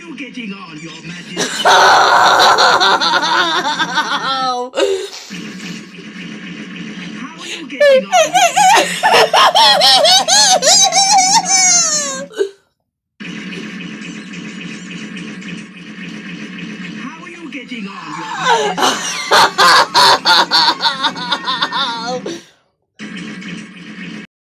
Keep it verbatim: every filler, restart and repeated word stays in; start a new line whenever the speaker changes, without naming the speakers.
you getting on, Your Majesty?
Oh.
How are you getting on, Your How are you getting on, Your Majesty?